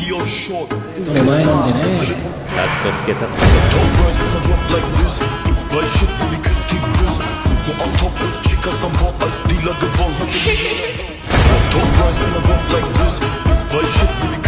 れ前なんでね。 カッコつけさせて。 Don't rise when I walk like this. Why shit really